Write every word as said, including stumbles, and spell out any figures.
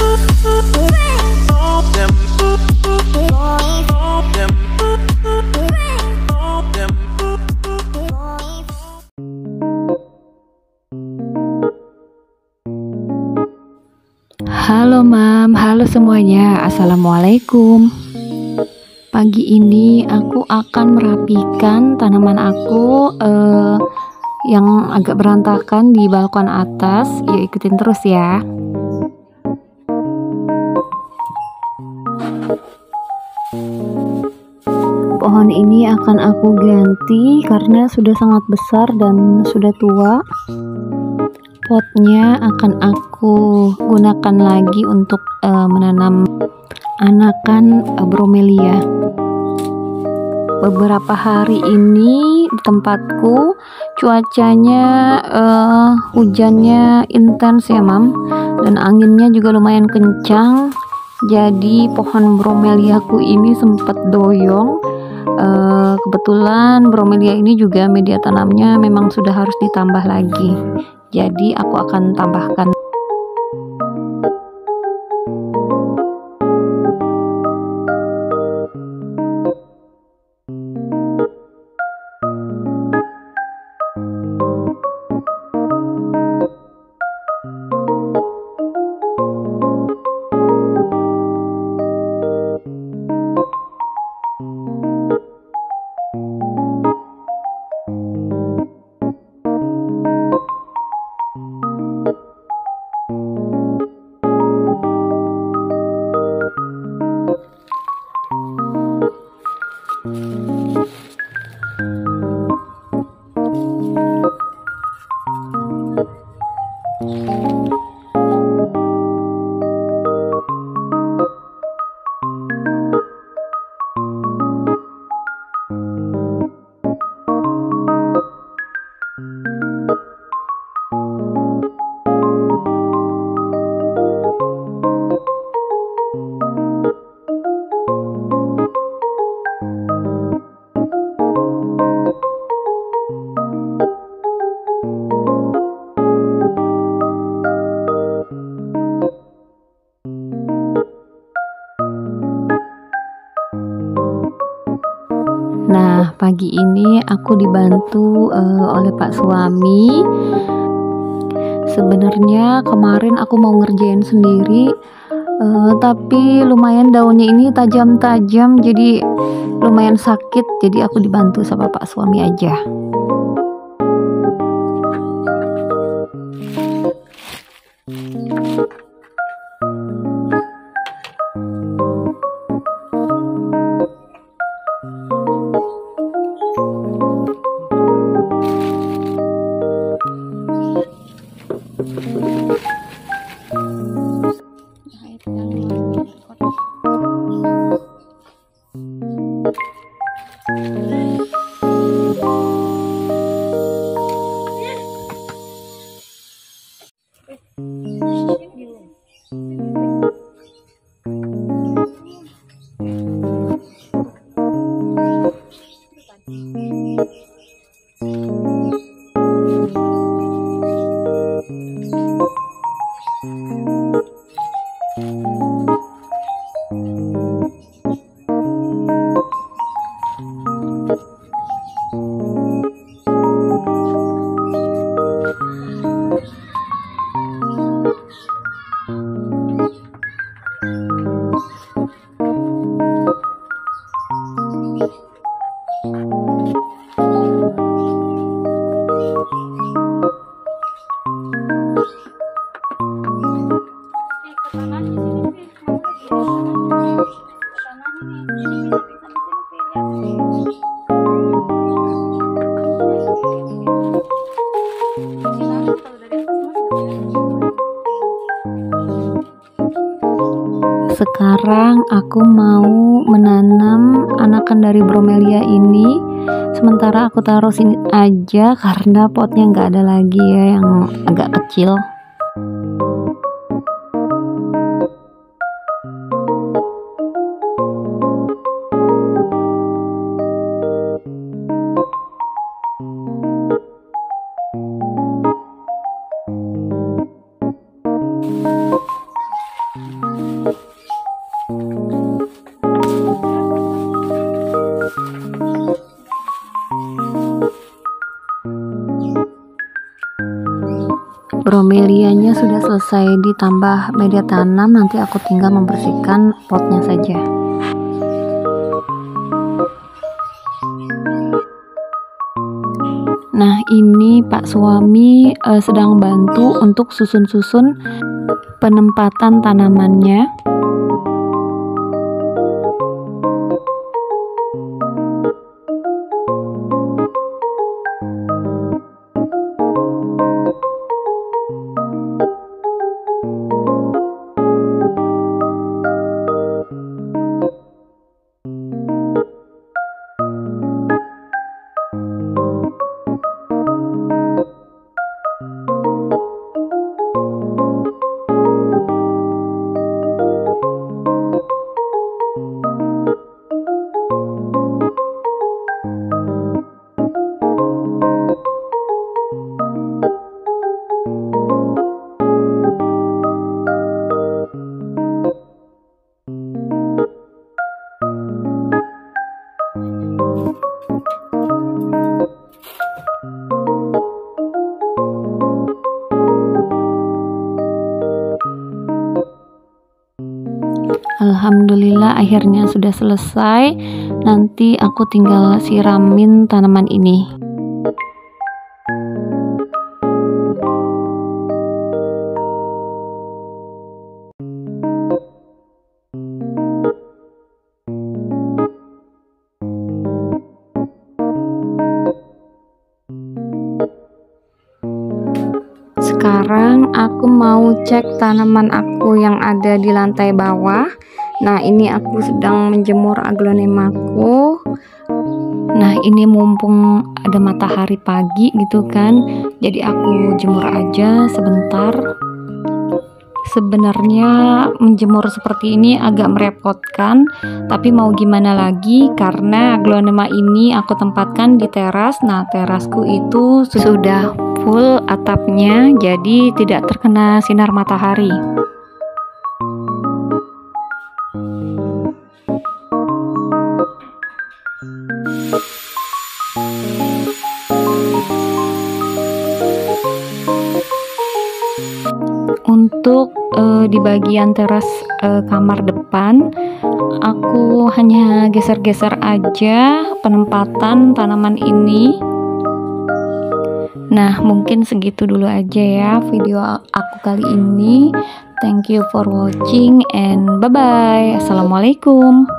Halo Mam, halo semuanya, Assalamualaikum. Pagi ini aku akan merapikan tanaman aku eh, yang agak berantakan di balkon atas. Yuk ikutin terus ya. Pohon ini akan aku ganti karena sudah sangat besar dan sudah tua. Potnya akan aku gunakan lagi untuk uh, menanam anakan uh, bromelia. Beberapa hari ini di tempatku cuacanya uh, hujannya intens ya Mam, dan anginnya juga lumayan kencang. Jadi pohon bromeliaku ini sempat doyong. Uh, kebetulan bromelia ini juga media tanamnya memang sudah harus ditambah lagi. Jadi aku akan tambahkan. Nah, pagi ini aku dibantu uh, oleh Pak suami. Sebenarnya kemarin aku mau ngerjain sendiri, uh, tapi lumayan daunnya ini tajam-tajam, jadi lumayan sakit. Jadi aku dibantu sama Pak suami aja. Sekarang aku mau menanam anakan dari bromelia ini. Sementara aku taruh sini aja karena potnya nggak ada lagi ya yang agak kecil. bromelianya sudah selesai ditambah media tanam, nanti aku tinggal membersihkan potnya saja. Nah, ini Pak suami eh, sedang bantu untuk susun-susun penempatan tanamannya. Alhamdulillah akhirnya sudah selesai. Nanti aku tinggal siramin tanaman ini. Sekarang aku mau cek tanaman aku yang ada di lantai bawah. Nah, ini aku sedang menjemur aglonemaku. Nah, ini mumpung ada matahari pagi gitu kan, jadi aku jemur aja sebentar. Sebenarnya menjemur seperti ini agak merepotkan, tapi mau gimana lagi karena aglonema ini aku tempatkan di teras. Nah, terasku itu sudah full atapnya, jadi tidak terkena sinar matahari. Untuk uh, di bagian teras uh, kamar depan, aku hanya geser-geser aja penempatan tanaman ini. Nah, mungkin segitu dulu aja ya video aku kali ini. Thank you for watching and bye-bye. Assalamualaikum.